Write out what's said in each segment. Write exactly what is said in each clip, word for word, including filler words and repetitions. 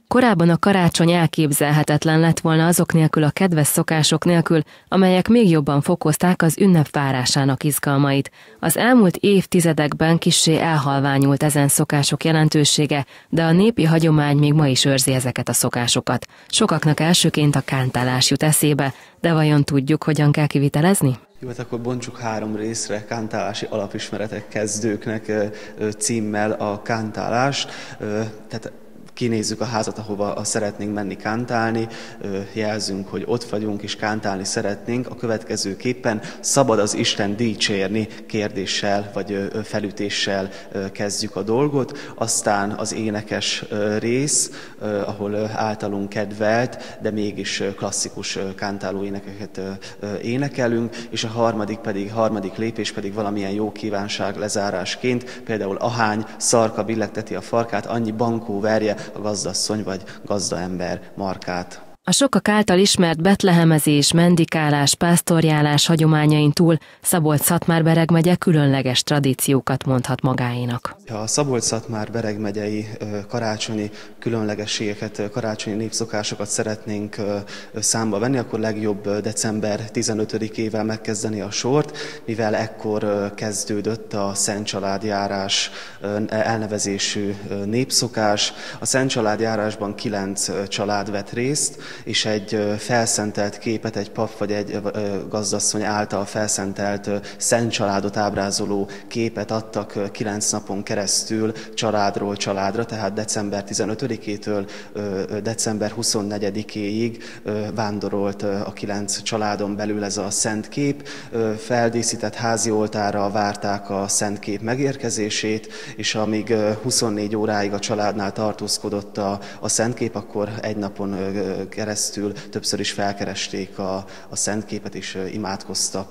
Korábban a karácsony elképzelhetetlen lett volna azok nélkül a kedves szokások nélkül, amelyek még jobban fokozták az ünnep várásának izgalmait. Az elmúlt évtizedekben kissé elhalványult ezen szokások jelentősége, de a népi hagyomány még ma is őrzi ezeket a szokásokat. Sokaknak elsőként a kántálás jut eszébe, de vajon tudjuk, hogyan kell kivitelezni? Jó, hát akkor bontsuk három részre, kántálási alapismeretek kezdőknek címmel a kántálást. Tehát kinézzük a házat, ahova szeretnénk menni kántálni, jelzünk, hogy ott vagyunk és kántálni szeretnénk. A következőképpen szabad az Isten dicsérni kérdéssel vagy felütéssel kezdjük a dolgot. Aztán az énekes rész, ahol általunk kedvelt, de mégis klasszikus kántáló énekeket énekelünk, és a harmadik pedig, harmadik lépés pedig valamilyen jó kívánság lezárásként, például ahány szarka billegteti a farkát, annyi bankó verje a gazdasszony vagy gazdaember markát. A sokak által ismert betlehemezés, mendikálás, pásztorjálás hagyományain túl Szabolcs-Szatmár-Bereg megye különleges tradíciókat mondhat magáénak. Ha a Szabolcs-Szatmár-Bereg megyei karácsonyi különlegességeket, karácsonyi népszokásokat szeretnénk számba venni, akkor legjobb december tizenötödikével megkezdeni a sort, mivel ekkor kezdődött a Szent Családjárás elnevezésű népszokás. A Szent Családjárásban kilenc család vett részt, és egy felszentelt képet, egy pap vagy egy gazdasszony által felszentelt szent családot ábrázoló képet adtak kilenc napon keresztül családról családra, tehát december tizenötödikétől december huszonnegyedikéig vándorolt a kilenc családon belül ez a szent kép. Feldíszített házi oltárra várták a szent kép megérkezését, és amíg huszonnégy óráig a családnál tartózkodott a, a szent kép, akkor egy napon keresztül többször is felkeresték a, a szent képet, és imádkoztak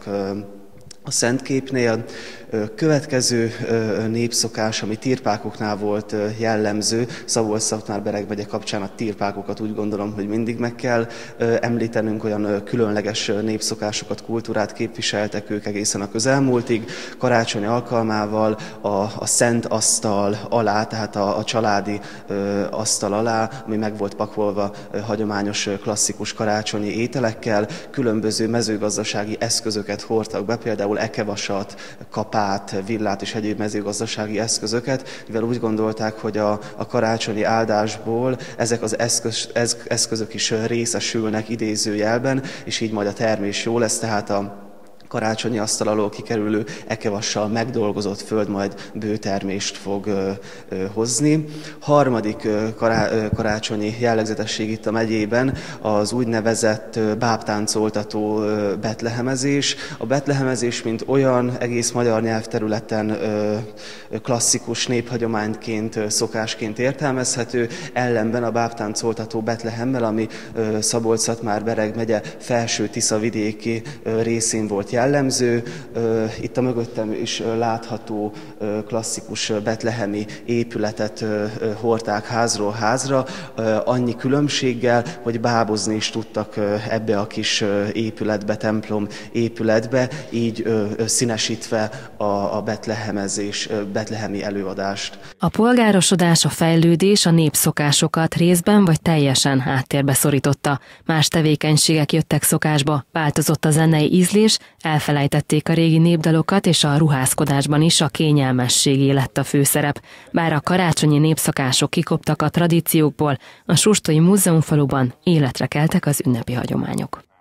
a szent képnél. Következő népszokás, ami tirpákoknál volt jellemző, Szabolcs-Szatmár-Bereg megye kapcsán a tirpákokat úgy gondolom, hogy mindig meg kell említenünk, olyan különleges népszokásokat, kultúrát képviseltek ők egészen a közelmúltig. Karácsony alkalmával a, a szent asztal alá, tehát a, a családi asztal alá, ami meg volt pakolva hagyományos klasszikus karácsonyi ételekkel, különböző mezőgazdasági eszközöket hordtak be, például ekevasat, kapát, villát és egyéb mezőgazdasági eszközöket, mivel úgy gondolták, hogy a, a karácsonyi áldásból ezek az eszköz, eszközök is részesülnek idézőjelben, és így majd a termés jó lesz, tehát a karácsonyi asztal alól kikerülő ekevassal megdolgozott föld majd bőtermést fog ö, ö, hozni. Harmadik ö, kará, ö, karácsonyi jellegzetesség itt a megyében az úgynevezett ö, bábtáncoltató ö, betlehemezés. A betlehemezés, mint olyan, egész magyar nyelvterületen ö, klasszikus néphagyományként, ö, szokásként értelmezhető, ellenben a bábtáncoltató Betlehemmel, ami ö, Szabolcs-Szatmár-Bereg megye Felső Tisza vidéki ö, részén volt jellemző. Itt a mögöttem is látható klasszikus betlehemi épületet hordták házról házra, annyi különbséggel, hogy bábozni is tudtak ebbe a kis épületbe, templom épületbe, így színesítve a betlehemezés, betlehemi előadást. A polgárosodás, a fejlődés a népszokásokat részben vagy teljesen háttérbe szorította. Más tevékenységek jöttek szokásba, változott a zenei ízlés, elfelejtették a régi népdalokat, és a ruházkodásban is a kényelmességé lett a főszerep. Bár a karácsonyi népszokások kikoptak a tradíciókból, a Sustói Múzeumfaluban életre keltek az ünnepi hagyományok.